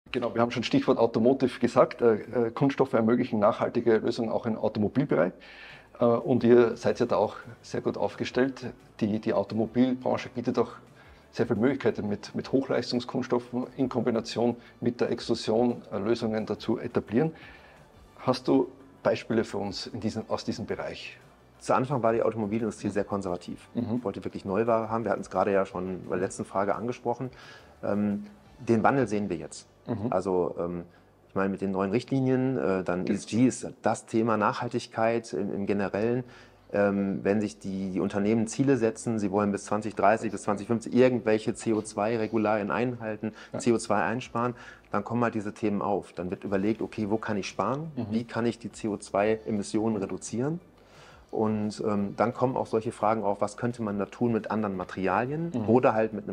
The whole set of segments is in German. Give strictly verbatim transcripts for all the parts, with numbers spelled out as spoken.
Genau, wir haben schon Stichwort Automotive gesagt. Äh, Kunststoffe ermöglichen nachhaltige Lösungen auch im Automobilbereich. Äh, und ihr seid ja da auch sehr gut aufgestellt. Die, die Automobilbranche bietet auch sehr viele Möglichkeiten mit, mit Hochleistungskunststoffen in Kombination mit der Extrusion äh, Lösungen dazu etablieren. Hast du Beispiele für uns in diesem, aus diesem Bereich? Zu Anfang war die Automobilindustrie sehr konservativ. Mhm. Wollte wirklich Neuware haben. Wir hatten es gerade ja schon bei der letzten Frage angesprochen. Ähm, den Wandel sehen wir jetzt. Mhm. Also ähm, ich meine mit den neuen Richtlinien, äh, dann E S G ist das Thema Nachhaltigkeit im, im Generellen. Ähm, wenn sich die, die Unternehmen Ziele setzen, sie wollen bis zwanzig dreißig, bis zwanzig fünfzig irgendwelche C O zwei Regularien einhalten, ja. C O zwei einsparen, dann kommen halt diese Themen auf. Dann wird überlegt, okay, wo kann ich sparen? Mhm. Wie kann ich die C O zwei Emissionen reduzieren? Und ähm, dann kommen auch solche Fragen auf, was könnte man da tun mit anderen Materialien mhm. oder halt mit einem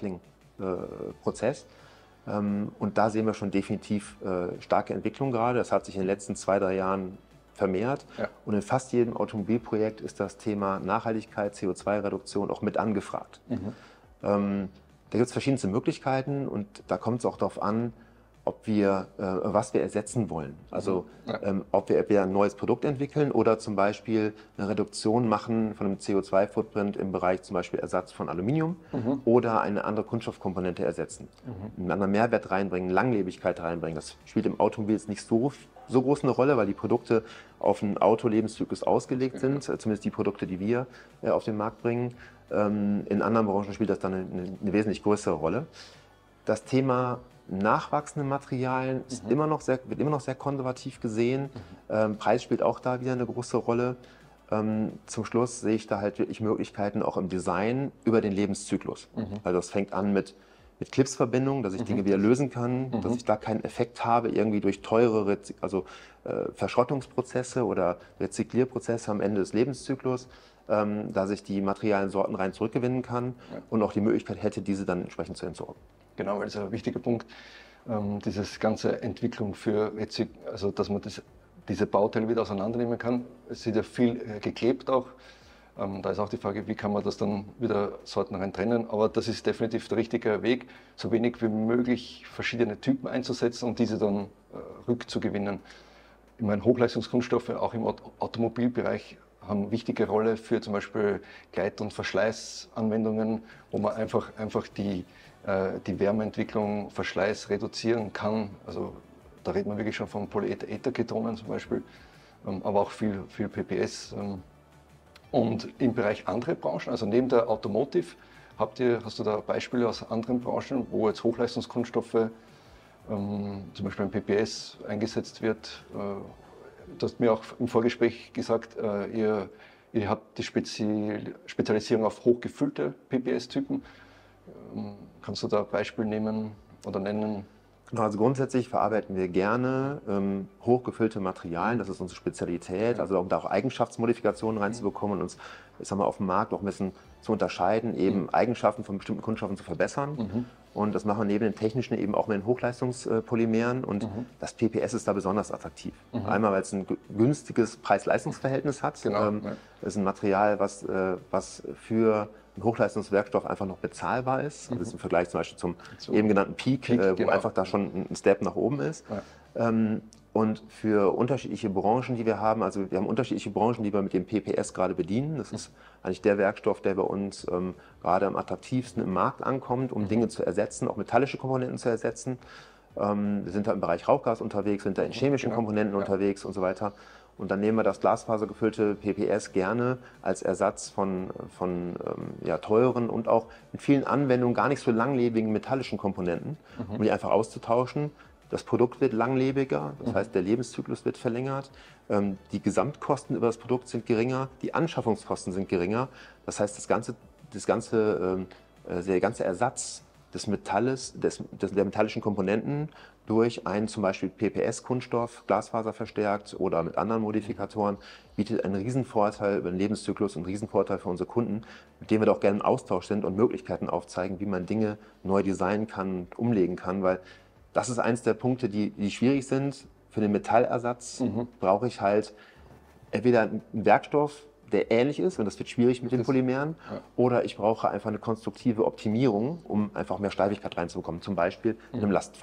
Recycling-Prozess. Äh, ähm, und da sehen wir schon definitiv äh, starke Entwicklung gerade. Das hat sich in den letzten zwei, drei Jahren vermehrt. Ja. Und in fast jedem Automobilprojekt ist das Thema Nachhaltigkeit, C O zwei Reduktion auch mit angefragt. Mhm. Ähm, da gibt es verschiedenste Möglichkeiten und da kommt es auch darauf an, ob wir, äh, was wir ersetzen wollen. Also ja. ähm, ob wir entweder ein neues Produkt entwickeln oder zum Beispiel eine Reduktion machen von einem C O zwei Footprint im Bereich zum Beispiel Ersatz von Aluminium mhm. oder eine andere Kunststoffkomponente ersetzen. Mhm. Einen anderen Mehrwert reinbringen, Langlebigkeit reinbringen. Das spielt im Automobil jetzt nicht so, so groß eine Rolle, weil die Produkte auf einen Autolebenszyklus ausgelegt sind, ja. zumindest die Produkte, die wir äh, auf den Markt bringen. Ähm, in anderen Branchen spielt das dann eine, eine wesentlich größere Rolle. Das Thema nachwachsende Materialien ist mhm. immer noch sehr, wird immer noch sehr konservativ gesehen. Mhm. Ähm, Preis spielt auch da wieder eine große Rolle. Ähm, zum Schluss sehe ich da halt wirklich Möglichkeiten auch im Design über den Lebenszyklus. Mhm. Also das fängt an mit, mit Clipsverbindungen, dass ich mhm. Dinge wieder lösen kann, mhm. dass ich da keinen Effekt habe, irgendwie durch teure Rezi also, äh, Verschrottungsprozesse oder Rezyklierprozesse am Ende des Lebenszyklus, ähm, dass ich die Materialien rein zurückgewinnen kann ja. und auch die Möglichkeit hätte, diese dann entsprechend zu entsorgen. Genau, weil das ist ein wichtiger Punkt, ähm, dieses ganze Entwicklung für, also dass man das, diese Bauteile wieder auseinandernehmen kann. Es wird ja viel äh, geklebt auch. Ähm, da ist auch die Frage, wie kann man das dann wieder sortenrein trennen. Aber das ist definitiv der richtige Weg, so wenig wie möglich verschiedene Typen einzusetzen und diese dann äh, rückzugewinnen. Ich meine, Hochleistungskunststoffe auch im Automobilbereich haben eine wichtige Rolle für zum Beispiel Gleit- und Verschleißanwendungen, wo man einfach, einfach die die Wärmeentwicklung, Verschleiß reduzieren kann. Also da redet man wirklich schon von Polyetherketonen zum Beispiel, aber auch viel, viel P P S. Und im Bereich andere Branchen, also neben der Automotive, habt ihr, hast du da Beispiele aus anderen Branchen, wo jetzt Hochleistungskunststoffe, ähm, zum Beispiel im P P S eingesetzt wird? Du hast mir auch im Vorgespräch gesagt, äh, ihr, ihr habt die Spezi Spezialisierung auf hochgefüllte P P S-Typen. Kannst du da ein Beispiel nehmen oder nennen? Genau, also grundsätzlich verarbeiten wir gerne ähm, hochgefüllte Materialien, das ist unsere Spezialität, also um da auch Eigenschaftsmodifikationen reinzubekommen und uns, ich sag mal, auf dem Markt auch ein bisschen zu unterscheiden, eben mhm. Eigenschaften von bestimmten Kunststoffen zu verbessern. Mhm. Und das machen wir neben den technischen eben auch mit den Hochleistungspolymeren und mhm. das P P S ist da besonders attraktiv. Mhm. Einmal, weil es ein günstiges Preis-Leistungs-Verhältnis hat. Genau, ähm, ja. Das ist ein Material, was, äh, was für ein Hochleistungswerkstoff einfach noch bezahlbar ist. Mhm. Das ist im Vergleich zum Beispiel zum so. eben genannten Peak, Peak äh, wo genau. einfach da schon ein Step nach oben ist. Ja. Ähm, und für unterschiedliche Branchen, die wir haben, also wir haben unterschiedliche Branchen, die wir mit dem P P S gerade bedienen. Das ist eigentlich der Werkstoff, der bei uns ähm, gerade am attraktivsten im Markt ankommt, um mhm. Dinge zu ersetzen, auch metallische Komponenten zu ersetzen. Ähm, wir sind da im Bereich Rauchgas unterwegs, sind da in chemischen genau. Komponenten ja. unterwegs und so weiter. Und dann nehmen wir das glasfasergefüllte P P S gerne als Ersatz von, von ähm, ja, teuren und auch in vielen Anwendungen gar nicht so langlebigen metallischen Komponenten, mhm. um die einfach auszutauschen. Das Produkt wird langlebiger, das mhm. heißt, der Lebenszyklus wird verlängert. Ähm, die Gesamtkosten über das Produkt sind geringer, die Anschaffungskosten sind geringer. Das heißt, das ganze, das ganze, äh, der ganze Ersatz des Metalles, des, des, der metallischen Komponenten durch einen zum Beispiel P P S-Kunststoff, Glasfaser verstärkt oder mit anderen Modifikatoren, bietet einen Riesenvorteil über den Lebenszyklus und einen Riesenvorteil für unsere Kunden, mit denen wir doch gerne im Austausch sind und Möglichkeiten aufzeigen, wie man Dinge neu designen kann und umlegen kann, weil das ist eins der Punkte, die, die schwierig sind. Für den Metallersatz mhm. brauche ich halt entweder einen Werkstoff, der ähnlich ist, und das wird schwierig mit den Polymeren, ja. oder ich brauche einfach eine konstruktive Optimierung, um einfach mehr Steifigkeit reinzubekommen, zum Beispiel in einem Lastfall.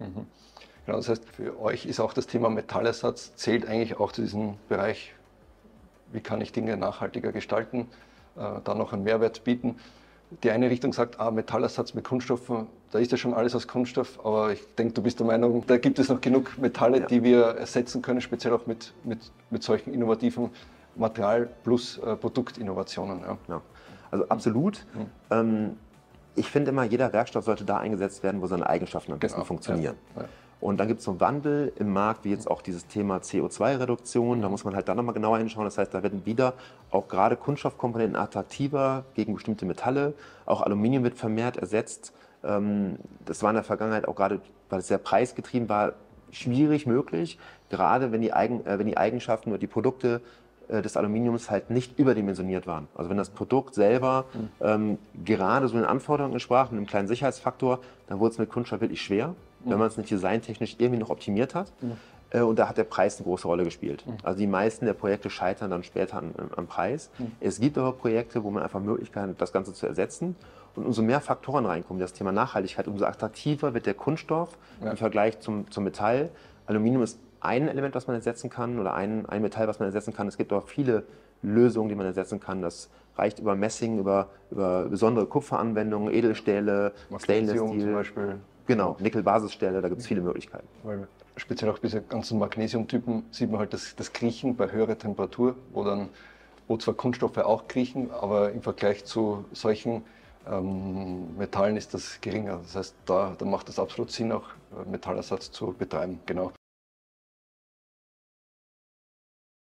Mhm. Genau, das heißt, für euch ist auch das Thema Metallersatz, zählt eigentlich auch zu diesem Bereich, wie kann ich Dinge nachhaltiger gestalten, äh, da noch einen Mehrwert bieten. Die eine Richtung sagt, ah, Metallersatz mit Kunststoffen, da ist ja schon alles aus Kunststoff, aber ich denke, du bist der Meinung, da gibt es noch genug Metalle, ja. die wir ersetzen können, speziell auch mit, mit, mit solchen innovativen Material- plus äh, Produktinnovationen. Ja. Ja. Also absolut. Mhm. Ähm, ich finde immer, jeder Werkstoff sollte da eingesetzt werden, wo seine Eigenschaften am besten genau. funktionieren. Ja. Ja. Und dann gibt es so einen Wandel im Markt, wie jetzt auch dieses Thema C O zwei Reduktion. Da muss man halt dann nochmal genauer hinschauen. Das heißt, da werden wieder auch gerade Kunststoffkomponenten attraktiver gegen bestimmte Metalle. Auch Aluminium wird vermehrt ersetzt. Das war in der Vergangenheit auch gerade, weil es sehr preisgetrieben war, schwierig möglich. Gerade wenn die, Eigen, wenn die Eigenschaften oder die Produkte des Aluminiums halt nicht überdimensioniert waren. Also wenn das Produkt selber mhm. ähm, gerade so den Anforderungen entsprach, mit einem kleinen Sicherheitsfaktor, dann wurde es mit Kunststoff wirklich schwer, mhm. wenn man es nicht designtechnisch irgendwie noch optimiert hat. Mhm. Äh, und da hat der Preis eine große Rolle gespielt. Mhm. Also die meisten der Projekte scheitern dann später an, am Preis. Mhm. Es gibt aber Projekte, wo man einfach Möglichkeiten hat, das Ganze zu ersetzen. Und umso mehr Faktoren reinkommen, das Thema Nachhaltigkeit, umso attraktiver wird der Kunststoff ja. im Vergleich zum, zum Metall. Aluminium ist ein Element, was man ersetzen kann, oder ein, ein Metall, was man ersetzen kann. Es gibt auch viele Lösungen, die man ersetzen kann. Das reicht über Messing, über, über besondere Kupferanwendungen, Edelstähle, Stainless Steel. Zum Beispiel. Genau, Nickel-Basisstähle, da gibt es viele Möglichkeiten. Weil speziell auch diese ganzen Magnesiumtypen sieht man halt das, das Kriechen bei höherer Temperatur, wo, dann, wo zwar Kunststoffe auch kriechen, aber im Vergleich zu solchen ähm, Metallen ist das geringer. Das heißt, da, da macht es absolut Sinn, auch Metallersatz zu betreiben. Genau.